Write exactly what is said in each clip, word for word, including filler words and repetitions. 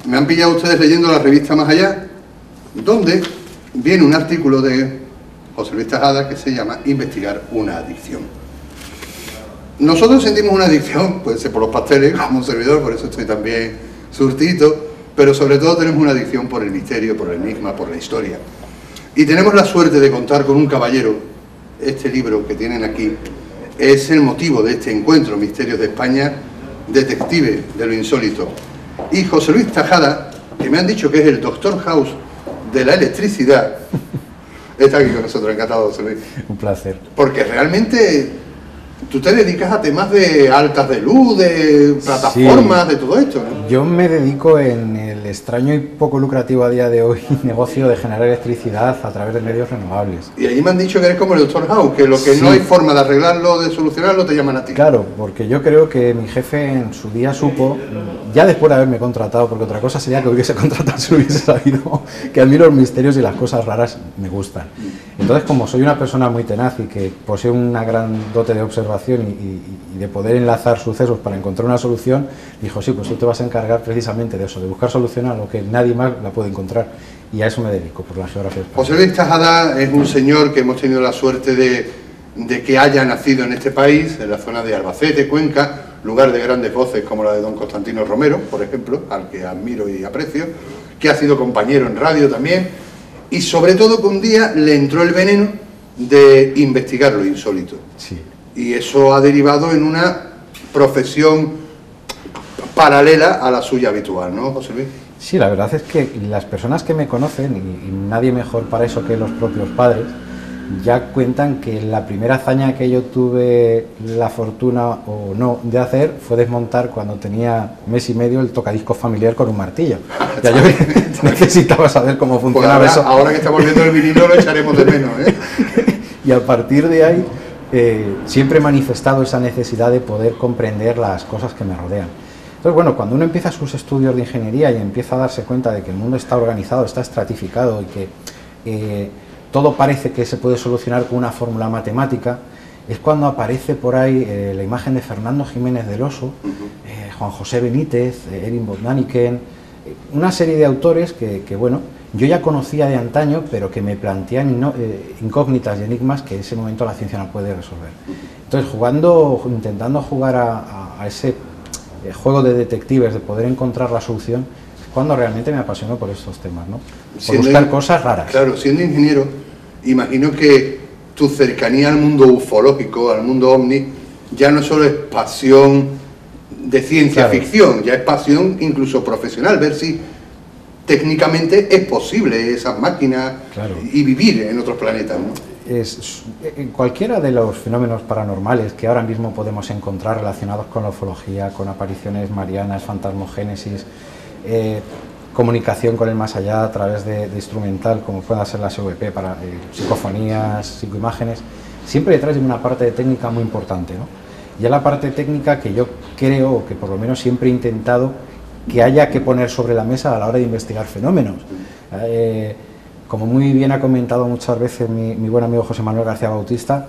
me han pillado ustedes leyendo la revista Más Allá, donde viene un artículo de José Luis Tejada que se llama Investigar una adicción. Nosotros sentimos una adicción, puede ser por los pasteles, como un servidor, por eso estoy también surtito, pero sobre todo tenemos una adicción por el misterio, por el enigma, por la historia. Y tenemos la suerte de contar con un caballero. Este libro que tienen aquí es el motivo de este encuentro, Misterios de España, detective de lo insólito. Y José Luis Tejada, que me han dicho que es el doctor House de la electricidad, está aquí con nosotros. Encantado, José Luis. Un placer. Porque realmente tú te dedicas a temas de altas de luz, de plataformas, sí, de todo esto, ¿no? Yo me dedico en el extraño y poco lucrativo a día de hoy negocio de generar electricidad a través de medios renovables. Y allí me han dicho que eres como el doctor House, que lo que sí, no hay forma de arreglarlo, de solucionarlo, te llaman a ti. Claro, porque yo creo que mi jefe en su día supo, ya después de haberme contratado, porque otra cosa sería que hubiese contratado si hubiese sabido que a mí los misterios y las cosas raras me gustan. Entonces, como soy una persona muy tenaz y que posee una gran dote de observación y, y, y de poder enlazar sucesos para encontrar una solución, dijo, sí, pues tú te vas a encargar precisamente de eso, de buscar solución a lo que nadie más la puede encontrar, y a eso me dedico, por la geografía. José Luis Tejada es un señor que hemos tenido la suerte de, de que haya nacido en este país, en la zona de Albacete, Cuenca, lugar de grandes voces como la de don Constantino Romero, por ejemplo, al que admiro y aprecio, que ha sido compañero en radio también, y sobre todo que un día le entró el veneno de investigar lo insólito. Sí. Y eso ha derivado en una profesión paralela a la suya habitual, ¿no, José Luis? Sí, la verdad es que las personas que me conocen, y, y nadie mejor para eso que los propios padres, ya cuentan que la primera hazaña que yo tuve la fortuna o no de hacer fue desmontar cuando tenía mes y medio el tocadiscos familiar con un martillo. Ya yo necesitaba saber cómo funcionaba pues ahora, eso. Ahora que estamos viendo el vinilo lo echaremos de menos, ¿eh? Y a partir de ahí eh, siempre he manifestado esa necesidad de poder comprender las cosas que me rodean. Entonces, bueno, cuando uno empieza sus estudios de ingeniería y empieza a darse cuenta de que el mundo está organizado, está estratificado y que eh, todo parece que se puede solucionar con una fórmula matemática, es cuando aparece por ahí eh, la imagen de Fernando Jiménez del Oso, eh, Juan José Benítez, eh, Erin von Däniken, eh, una serie de autores que, que, bueno, yo ya conocía de antaño, pero que me plantean no, eh, incógnitas y enigmas que en ese momento la ciencia no puede resolver. Entonces, jugando, intentando jugar a, a, a ese eh, juego de detectives, de poder encontrar la solución, es cuando realmente me apasionó por estos temas, ¿no? Por Siendo buscar in- cosas raras. Claro, siendo ingeniero, imagino que tu cercanía al mundo ufológico, al mundo ovni, ya no solo es pasión de ciencia Claro. ficción, ya es pasión incluso profesional, ver si técnicamente es posible esas máquinas, Claro. y vivir en otros planetas, ¿no? Es, en cualquiera de los fenómenos paranormales que ahora mismo podemos encontrar relacionados con la ufología, con apariciones marianas, fantasmogénesis, eh, comunicación con el más allá a través de, de instrumental, como pueda ser la S V P para eh, psicofonías, psicoimágenes, siempre detrás de una parte de técnica muy importante, ¿no? Y es la parte técnica que yo creo, o que por lo menos siempre he intentado, que haya que poner sobre la mesa a la hora de investigar fenómenos. Eh, como muy bien ha comentado muchas veces mi, mi buen amigo José Manuel García Bautista,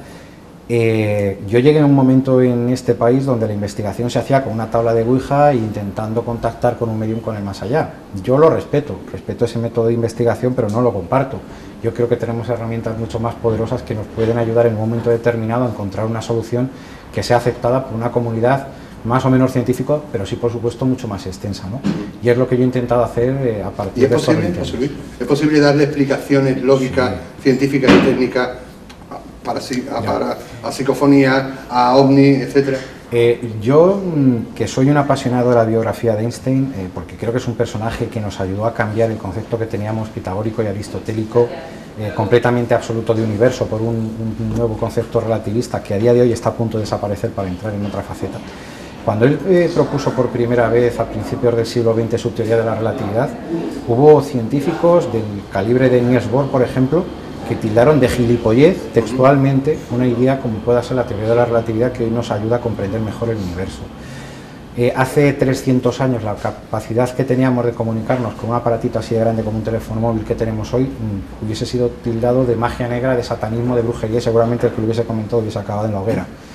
eh, yo llegué a un momento en este país donde la investigación se hacía con una tabla de Ouija e intentando contactar con un medium con el más allá. Yo lo respeto, respeto ese método de investigación, pero no lo comparto. Yo creo que tenemos herramientas mucho más poderosas que nos pueden ayudar en un momento determinado a encontrar una solución que sea aceptada por una comunidad más o menos científico, pero sí, por supuesto, mucho más extensa, ¿no? Y es lo que yo he intentado hacer eh, a partir ¿Y es de estos posible, intentos. José Luis? ¿Es posible darle explicaciones lógicas, Sí. científicas y técnicas para, psi- a, para a psicofonía, a ovni, etcétera? Eh, yo, mm, que soy un apasionado de la biografía de Einstein, eh, porque creo que es un personaje que nos ayudó a cambiar el concepto que teníamos pitagórico y aristotélico, eh, completamente absoluto de universo, por un, un nuevo concepto relativista que a día de hoy está a punto de desaparecer para entrar en otra faceta. Cuando él eh, propuso por primera vez a principios del siglo veinte su teoría de la relatividad, hubo científicos del calibre de Niels Bohr, por ejemplo, que tildaron de gilipollez textualmente una idea como pueda ser la teoría de la relatividad, que hoy nos ayuda a comprender mejor el universo. Eh, hace trescientos años la capacidad que teníamos de comunicarnos con un aparatito así de grande como un teléfono móvil que tenemos hoy mmm, hubiese sido tildado de magia negra, de satanismo, de brujería, y seguramente el que lo hubiese comentado hubiese acabado en la hoguera.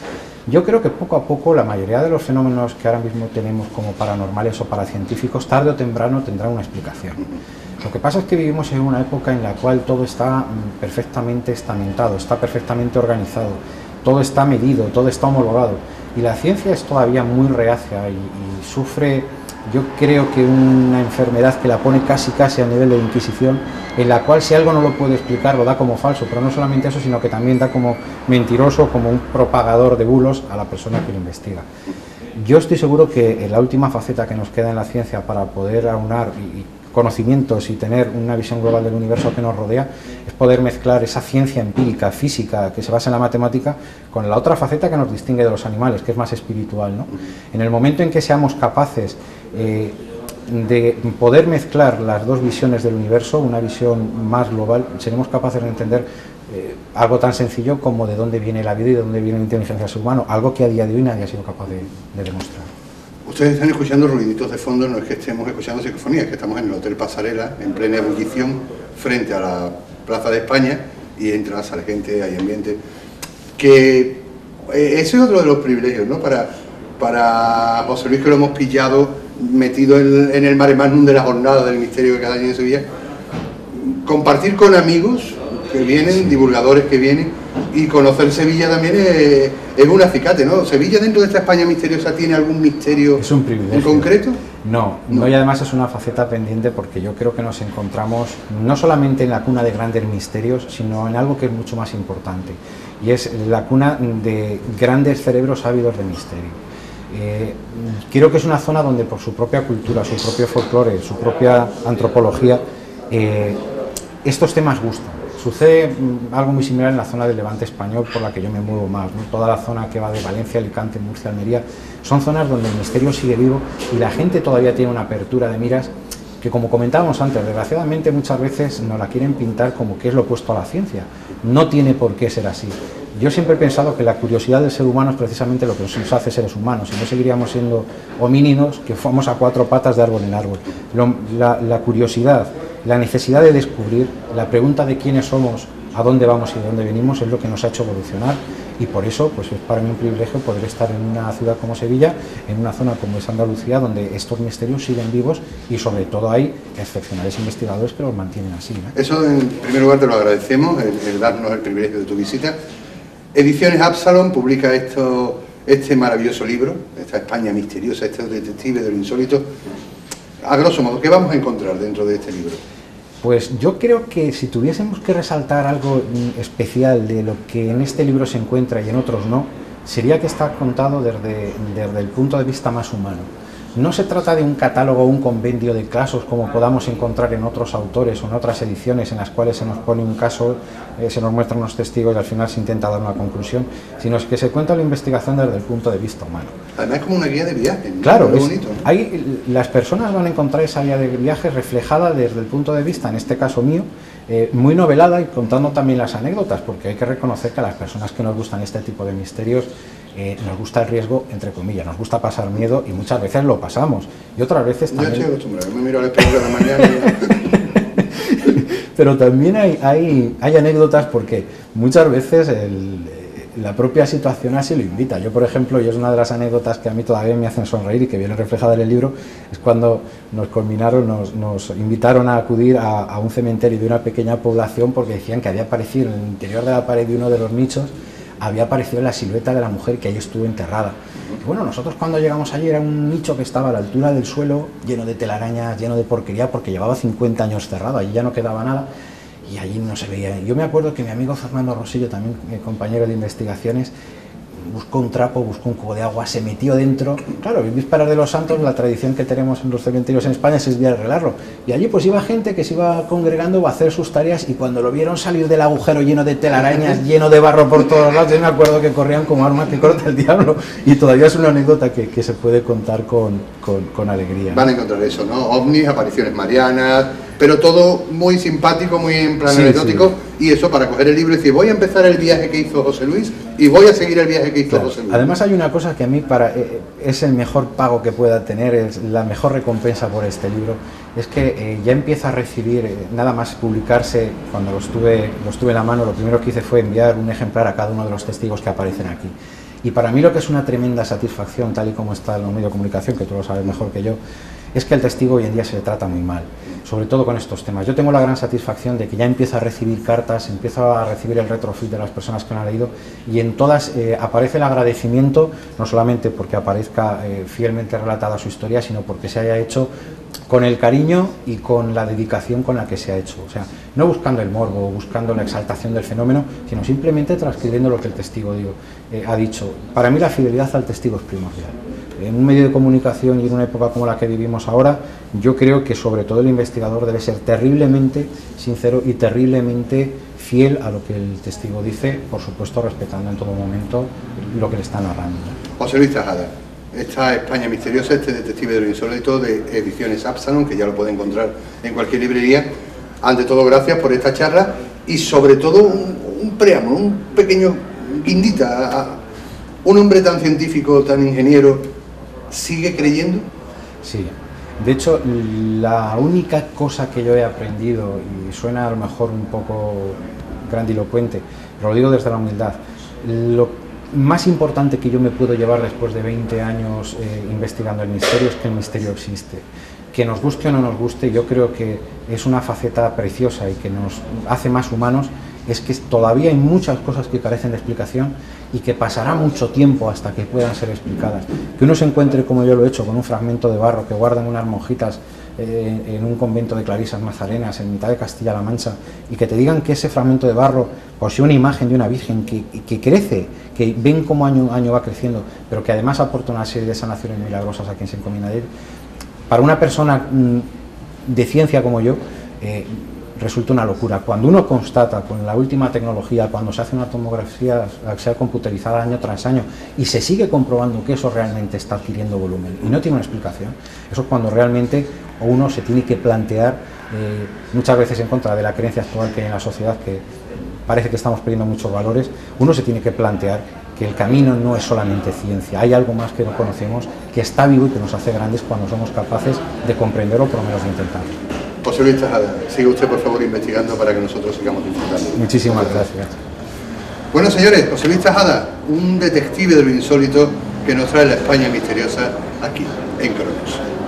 Yo creo que poco a poco la mayoría de los fenómenos que ahora mismo tenemos como paranormales o paracientíficos, tarde o temprano tendrán una explicación. Lo que pasa es que vivimos en una época en la cual todo está perfectamente estamentado, está perfectamente organizado, todo está medido, todo está homologado, y la ciencia es todavía muy reacia y, y sufre, yo creo que una enfermedad que la pone casi casi a nivel de Inquisición, en la cual si algo no lo puede explicar lo da como falso, pero no solamente eso, sino que también da como mentiroso, como un propagador de bulos a la persona que lo investiga. Yo estoy seguro que la última faceta que nos queda en la ciencia para poder aunar y, y conocimientos y tener una visión global del universo que nos rodea es poder mezclar esa ciencia empírica, física, que se basa en la matemática, con la otra faceta que nos distingue de los animales, que es más espiritual, ¿no? En el momento en que seamos capaces eh, de poder mezclar las dos visiones del universo, una visión más global, seremos capaces de entender eh, algo tan sencillo como de dónde viene la vida y de dónde viene la inteligencia del ser humano, algo que a día de hoy nadie ha sido capaz de, de demostrar. Ustedes están escuchando ruiditos de fondo, no es que estemos escuchando psicofonías, es que estamos en el Hotel Pasarela, en plena ebullición, frente a la Plaza de España, y entra la gente, hay ambiente. Que eh, ese es otro de los privilegios, ¿no? Para, para José Luis, que lo hemos pillado metido en, en el mare magnum de la jornada del misterio que cada año en Sevilla, compartir con amigos que vienen, sí, divulgadores que vienen, y conocer Sevilla también es, es un acicate, ¿no? ¿Sevilla dentro de esta España misteriosa tiene algún misterio es un privilegio en concreto? No, no, no, y además es una faceta pendiente porque yo creo que nos encontramos no solamente en la cuna de grandes misterios, sino en algo que es mucho más importante, y es la cuna de grandes cerebros ávidos de misterio. Eh, creo que es una zona donde por su propia cultura, su propio folclore, su propia antropología, eh, estos temas gustan. Sucede mm, algo muy similar en la zona del Levante español, por la que yo me muevo más, ¿no? Toda la zona que va de Valencia, Alicante, Murcia, Almería, son zonas donde el misterio sigue vivo y la gente todavía tiene una apertura de miras que, como comentábamos antes, desgraciadamente muchas veces nos la quieren pintar como que es lo opuesto a la ciencia. No tiene por qué ser así. Yo siempre he pensado que la curiosidad del ser humano es precisamente lo que nos hace seres humanos, y no seguiríamos siendo homínidos que fuéramos a cuatro patas de árbol en árbol. Lo, la, la curiosidad, la necesidad de descubrir, la pregunta de quiénes somos, a dónde vamos y de dónde venimos es lo que nos ha hecho evolucionar, y por eso pues es para mí un privilegio poder estar en una ciudad como Sevilla, en una zona como es Andalucía, donde estos misterios siguen vivos y sobre todo hay excepcionales investigadores que los mantienen así, ¿no? Eso en primer lugar te lo agradecemos, el, el darnos el privilegio de tu visita. Ediciones Absalom publica esto, este maravilloso libro, esta España misteriosa, este detective de lo insólito. A grosso modo, ¿qué vamos a encontrar dentro de este libro? Pues yo creo que si tuviésemos que resaltar algo especial de lo que en este libro se encuentra y en otros no, sería que está contado desde, desde el punto de vista más humano. No se trata de un catálogo o un compendio de casos como podamos encontrar en otros autores o en otras ediciones en las cuales se nos pone un caso, eh, se nos muestran unos testigos y al final se intenta dar una conclusión, sino es que se cuenta la investigación desde el punto de vista humano. Además es como una guía de viaje, ¿no? Claro, es, bonito, ¿no? Hay, las personas van a encontrar esa guía de viaje reflejada desde el punto de vista, en este caso mío, eh, muy novelada, y contando también las anécdotas, porque hay que reconocer que a las personas que nos gustan este tipo de misterios Eh, nos gusta el riesgo, entre comillas, nos gusta pasar miedo y muchas veces lo pasamos y otras veces también... Yo estoy acostumbrado, me miro al espejo de la mañana y... Pero también hay, hay, hay anécdotas porque muchas veces el, la propia situación así lo invita. Yo, por ejemplo, y es una de las anécdotas que a mí todavía me hacen sonreír y que viene reflejada en el libro, es cuando nos culminaron, nos, nos invitaron a acudir a, a un cementerio de una pequeña población porque decían que había aparecido en el interior de la pared de uno de los nichos, había aparecido la silueta de la mujer que allí estuvo enterrada. Y bueno, nosotros cuando llegamos allí era un nicho que estaba a la altura del suelo, lleno de telarañas, lleno de porquería, porque llevaba cincuenta años cerrado, allí ya no quedaba nada y allí no se veía. Yo me acuerdo que mi amigo Fernando Rosillo, también mi compañero de investigaciones, buscó un trapo, buscó un cubo de agua, se metió dentro. Claro, en vísperas de los santos, la tradición que tenemos en los cementerios en España es el día de arreglarlo. Y allí pues iba gente que se iba congregando a hacer sus tareas, y cuando lo vieron salir del agujero lleno de telarañas, lleno de barro por todos lados, yo me acuerdo que corrían como armas que corta el diablo, y todavía es una anécdota que, que se puede contar con, con, con alegría. Van a encontrar eso, ¿no? Ovnis, apariciones marianas, pero todo muy simpático, muy en plan sí, anecdótico, sí. Y eso para coger el libro y decir, voy a empezar el viaje que hizo José Luis y voy a seguir el viaje que hizo claro. José Luis. Además hay una cosa que a mí para, eh, es el mejor pago que pueda tener, es la mejor recompensa por este libro, es que eh, ya empieza a recibir, eh, nada más publicarse, cuando lo estuve, lo estuve en la mano, lo primero que hice fue enviar un ejemplar a cada uno de los testigos que aparecen aquí. Y para mí lo que es una tremenda satisfacción, tal y como está en los medios de comunicación, que tú lo sabes mejor que yo, es que el testigo hoy en día se le trata muy mal, sobre todo con estos temas. Yo tengo la gran satisfacción de que ya empiezo a recibir cartas, empiezo a recibir el retrofeed de las personas que lo han leído, y en todas eh, aparece el agradecimiento, no solamente porque aparezca eh, fielmente relatada su historia, sino porque se haya hecho con el cariño y con la dedicación con la que se ha hecho. O sea, no buscando el morbo, buscando la exaltación del fenómeno, sino simplemente transcribiendo lo que el testigo digo, eh, ha dicho. Para mí la fidelidad al testigo es primordial. En un medio de comunicación y en una época como la que vivimos ahora, yo creo que sobre todo el investigador debe ser terriblemente sincero y terriblemente fiel a lo que el testigo dice, por supuesto respetando en todo momento lo que le está narrando. José Luis Tejada, esta España misteriosa, este detective de lo insólito de Ediciones Absalón, que ya lo puede encontrar en cualquier librería. Ante todo, gracias por esta charla y sobre todo un, un preámbulo, un pequeño guindita a un hombre tan científico, tan ingeniero. ¿Sigue creyendo? Sí, de hecho la única cosa que yo he aprendido, y suena a lo mejor un poco grandilocuente, pero lo digo desde la humildad, lo más importante que yo me puedo llevar después de veinte años eh, investigando el misterio es que el misterio existe. Que nos guste o no nos guste, yo creo que es una faceta preciosa y que nos hace más humanos, es que todavía hay muchas cosas que carecen de explicación y que pasará mucho tiempo hasta que puedan ser explicadas. Que uno se encuentre, como yo lo he hecho, con un fragmento de barro que guardan unas monjitas eh, en un convento de clarisas nazarenas en mitad de Castilla-La Mancha, y que te digan que ese fragmento de barro posee una imagen de una virgen que, que crece, que ven cómo año a año va creciendo, pero que además aporta una serie de sanaciones milagrosas a quien se encomienda de él. Para una persona mmm, de ciencia como yo, eh, resulta una locura. Cuando uno constata con la última tecnología, cuando se hace una tomografía sea computerizada año tras año y se sigue comprobando que eso realmente está adquiriendo volumen y no tiene una explicación, eso es cuando realmente uno se tiene que plantear, eh, muchas veces en contra de la creencia actual que hay en la sociedad, que parece que estamos perdiendo muchos valores, uno se tiene que plantear que el camino no es solamente ciencia, hay algo más que no conocemos, que está vivo y que nos hace grandes cuando somos capaces de comprenderlo o por lo menos de intentarlo. José Luis Tejada, siga usted por favor investigando para que nosotros sigamos disfrutando. Muchísimas gracias. Bueno, señores, José Luis Tejada, un detective de lo insólito que nos trae la España misteriosa aquí en Cronos.